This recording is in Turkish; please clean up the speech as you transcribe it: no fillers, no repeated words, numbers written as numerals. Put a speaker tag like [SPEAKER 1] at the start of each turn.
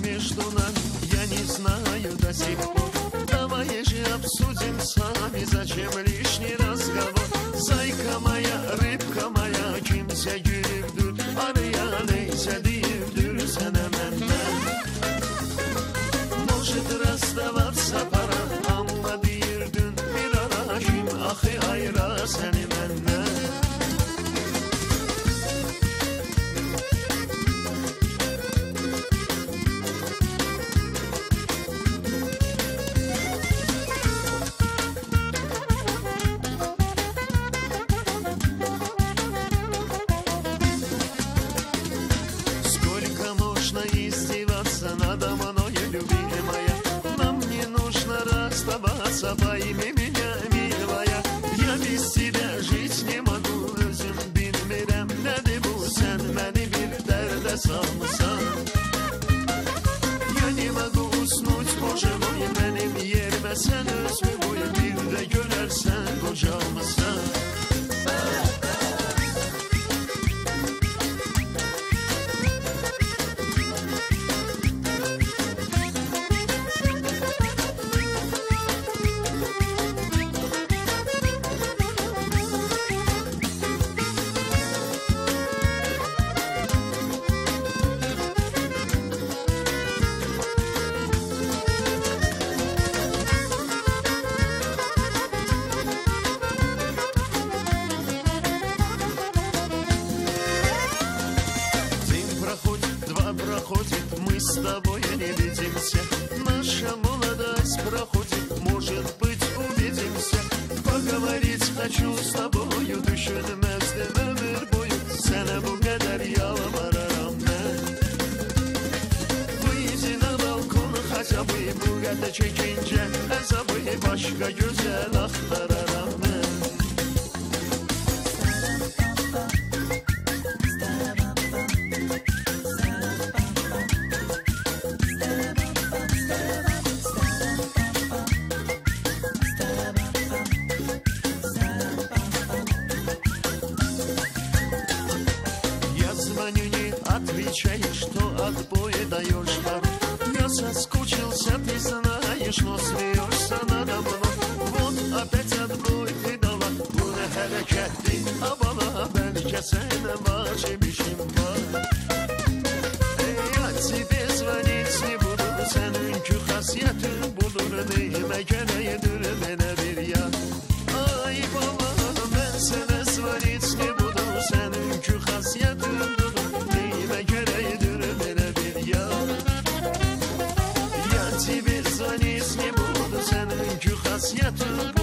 [SPEAKER 1] между нами, я не знаю до сих пор. Давай же обсудим сами, зачем лишний разговор. Zayka maya, rıbka maya, kimse gülürdür. Araya neyse değildir sana benden. Может расставаться пора, amma değirdin bir ara. Kim ahı ayra seni benden. Издеваться надо мною, любимая. Нам не нужно расставаться, пойми меня, милая. Я без тебя жить не могу, özüm bilmirəm nədir bu. Sən məni bir dərdə salmısan. Я не могу уснуть, боже мой, mənim yerimə sən özümü qoy. Bir də görərsən qocalmısan. Проходит, мы с тобой не видимся. Наша молодость проходит, может быть увидимся. Поговорить хочу с тобою, düşünmezdim ömür boyu. Sana bu kadar yalvarırım ben. Выйди на balkon хотя бы, bu kadar çekince azabı başka güzel aktararım ben. Звоню, не отвечаешь, что отбоя даешь пару. Я соскучился, ты знаешь, но смеешься надо мной. Вот опять отбой ты дала, bu ne hareketli abala. Belki sana vacip işim var. Я тебе звонить не буду, seninki xasiyetin budur. Neyime gereğidir bana bir ya. Ay baba, ben sana звонить не буду, seninki xasiyetin budur. Neyime gereğidir bana bir ya. Ya тебе звонить не буду, seninki xasiyetin budur.